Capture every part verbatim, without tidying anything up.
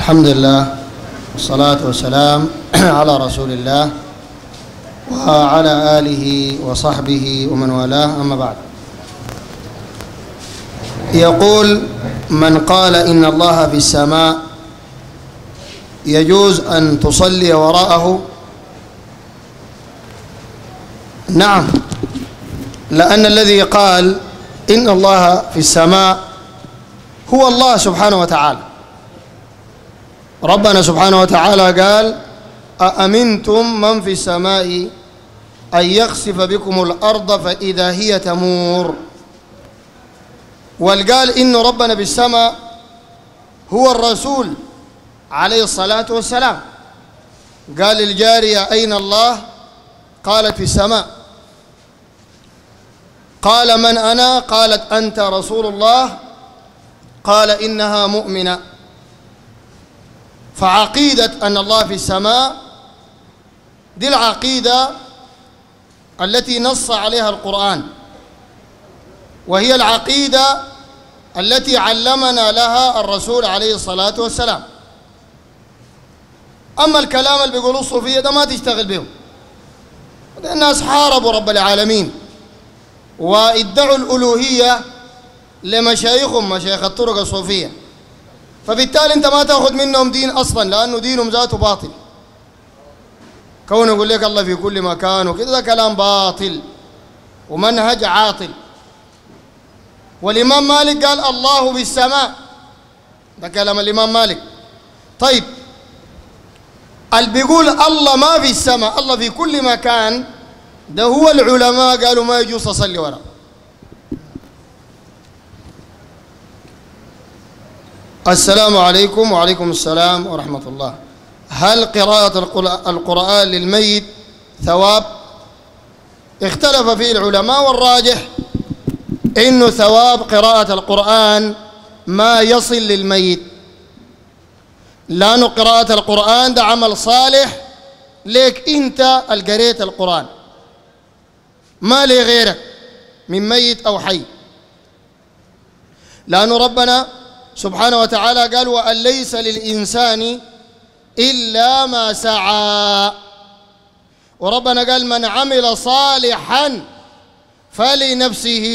الحمد لله والصلاة والسلام على رسول الله وعلى آله وصحبه ومن والاه، أما بعد. يقول: من قال إن الله في السماء يجوز أن تصلي وراءه؟ نعم، لأن الذي قال إن الله في السماء هو الله سبحانه وتعالى. ربنا سبحانه وتعالى قال: أأمنتم من في السماء أن يخسف بكم الأرض فإذا هي تمور. والقال إن ربنا بالسماء هو الرسول عليه الصلاة والسلام. قال للجارية: أين الله؟ قالت: في السماء. قال: من أنا؟ قالت: أنت رسول الله. قال: إنها مؤمنة. فعقيدة أن الله في السماء دي العقيدة التي نص عليها القرآن، وهي العقيدة التي علمنا لها الرسول عليه الصلاة والسلام. أما الكلام اللي بيقولوا الصوفية ده ما تشتغل بهم، الناس حاربوا رب العالمين وادعوا الألوهية لمشايخهم، مشايخ الطرق الصوفية، فبالتالي أنت ما تأخذ منهم دين أصلا، لأنه دينهم ذاته باطل. كونه يقول لك الله في كل مكان وكذا، ده كلام باطل ومنهج عاطل. والإمام مالك قال: الله بالسماء، ده كلام الإمام مالك. طيب، اللي بيقول الله ما في السماء، الله في كل مكان، ده هو العلماء قالوا ما يجوز تصلي وراء. السلام عليكم. وعليكم السلام ورحمة الله. هل قراءة القرآن للميت ثواب؟ اختلف فيه العلماء، والراجح إنه ثواب قراءة القرآن ما يصل للميت، لأنه قراءة القرآن ده عمل صالح ليك أنت اللي قريت القرآن، ما لغيرك من ميت أو حي. لأنه ربنا سبحانه وتعالى قال: وأن ليس للإنسان إلا ما سعى. وربنا قال: من عمل صالحا فلنفسه.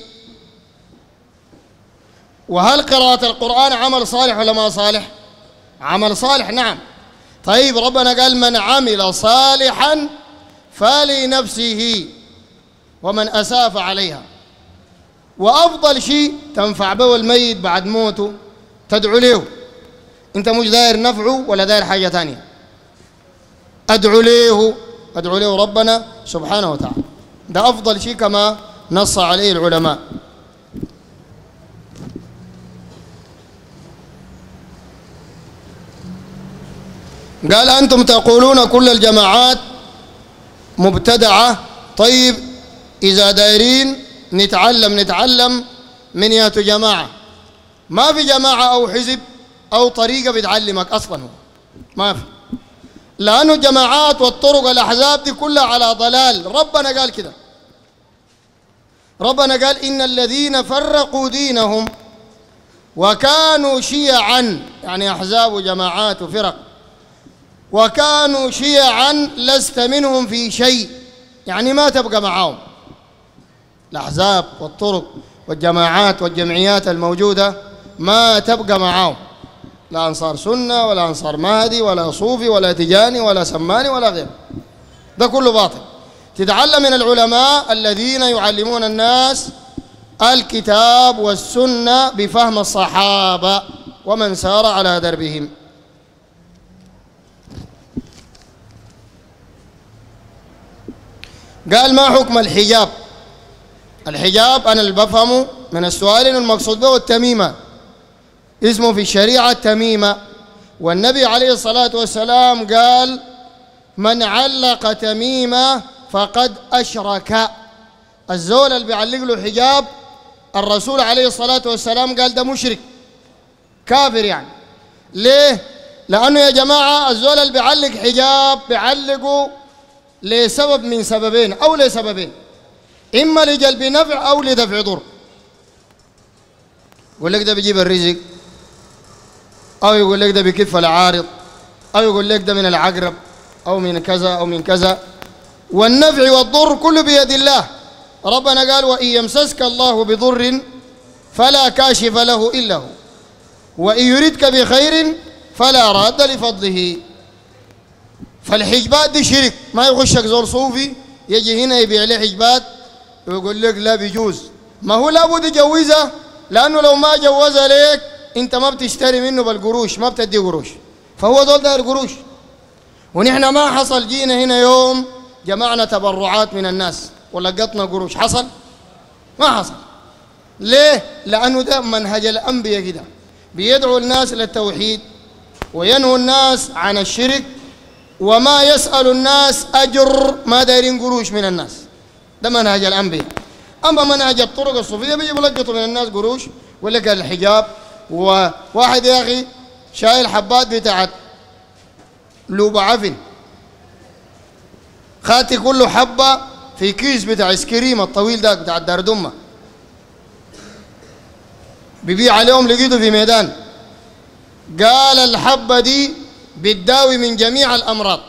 وهل قراءة القرآن عمل صالح ولا ما صالح؟ عمل صالح، نعم. طيب، ربنا قال: من عمل صالحا فلنفسه ومن أساء فعليها. وأفضل شيء تنفع به الميت بعد موته تدعو له. أنت مش داير نفعه ولا داير حاجة تانية، أدعو له، أدعو له ربنا سبحانه وتعالى. ده أفضل شيء كما نص عليه العلماء. قال: أنتم تقولون كل الجماعات مبتدعة. طيب، إذا دايرين نتعلم نتعلم من ياتوا جماعة. ما في جماعة أو حزب أو طريقة بتعلمك أصلا، هو ما في، لأنه الجماعات والطرق والأحزاب دي كلها على ضلال. ربنا قال كده، ربنا قال: إن الذين فرقوا دينهم وكانوا شيعا، يعني أحزاب وجماعات وفرق، وكانوا شيعا لست منهم في شيء، يعني ما تبقى معهم. الأحزاب والطرق والجماعات والجمعيات الموجودة ما تبقى معهم، لا أنصار سنة ولا أنصار مهدي ولا صوفي ولا تجاني ولا سماني ولا غيره، ده كله باطل. تتعلم من العلماء الذين يعلمون الناس الكتاب والسنة بفهم الصحابة ومن سار على دربهم. قال: ما حكم الحجاب؟ الحجاب أنا اللي بفهمه من السؤال إنه المقصود به التميمة، اسمه في الشريعة التميمة. والنبي عليه الصلاة والسلام قال: من علق تميمة فقد أشرك. الزول اللي بيعلق له حجاب، الرسول عليه الصلاة والسلام قال ده مشرك كافر. يعني ليه؟ لأنه يا جماعة الزول اللي بيعلق حجاب بيعلقه لسبب من سببين أو لسببين، إما لجلب نفع أو لدفع ضر. يقول لك ده بيجيب الرزق، أو يقول لك ده بكف العارض، أو يقول لك ده من العقرب أو من كذا أو من كذا. والنفع والضر كله بيد الله. ربنا قال وإن يمسسك الله بضر فلا كاشف له إلا هو وإن يردك بخير فلا راد لفضله. فالحجبات دي شرك، ما يخشك زور صوفي يجي هنا يبيع له حجبات ويقول لك لا بيجوز. ما هو لابد يجوزها، لأنه لو ما جوزها ليك أنت ما بتشتري منه بالقروش، ما بتدي قروش، فهو دول داير قروش. ونحن ما حصل جينا هنا يوم جمعنا تبرعات من الناس ولقطنا قروش، حصل؟ ما حصل. ليه؟ لأنه ده منهج الأنبياء كده، بيدعوا الناس للتوحيد وينهوا الناس عن الشرك وما يسأل الناس أجر، ما دايرين قروش من الناس. ده منهج الأنبياء. أما منهج الطرق الصوفية بيجي بلقطوا من الناس قروش ولا قال الحجاب. وواحد يا أخي شايل حبات بتاعت لوبة عفن، خاتي كله حبة في كيس بتاع اسكريم الطويل ده بتاع الدردمة، بيبيع عليهم. لقيته في ميدان قال الحبة دي بتداوي من جميع الأمراض.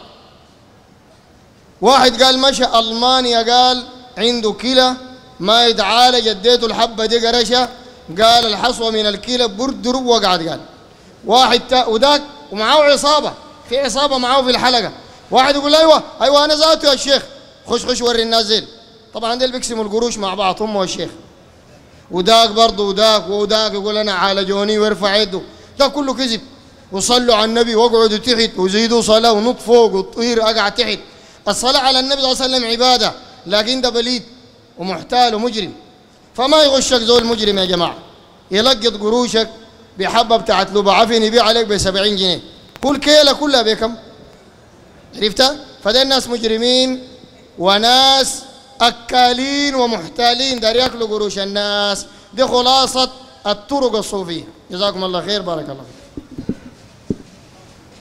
واحد قال مشى ألمانيا قال عنده كلى ما يتعالج، اديته الحبة دي قرشة قال الحصوة من الكلى بردر وقعد. قال واحد تا وذاك ومعاه عصابة، في عصابة معاه في الحلقة. واحد يقول ايوه ايوه انا ذاته يا شيخ، خش خش وري الناس زين. طبعا ديل بيقسموا القروش مع بعض هم والشيخ، وذاك برضه وذاك وذاك يقول انا عالجوني ويرفع يده. ده كله كذب. وصلوا على النبي واقعدوا تحت وزيدوا صلاة ونط فوق وطير اقعد تحت. الصلاة على النبي صلى الله عليه وسلم عبادة، لكن ده بليد ومحتال ومجرم. فما يغشك زول مجرم يا جماعة يلقط قروشك بحبة بتاعت لوبة عفن يبيع عليك ب سبعين جنيه، كل كيلة كلها بكم؟ عرفتها؟ فده الناس مجرمين وناس أكالين ومحتالين دار ياكلوا قروش الناس. دي خلاصة الطرق الصوفية. جزاكم الله خير، بارك الله فيكم.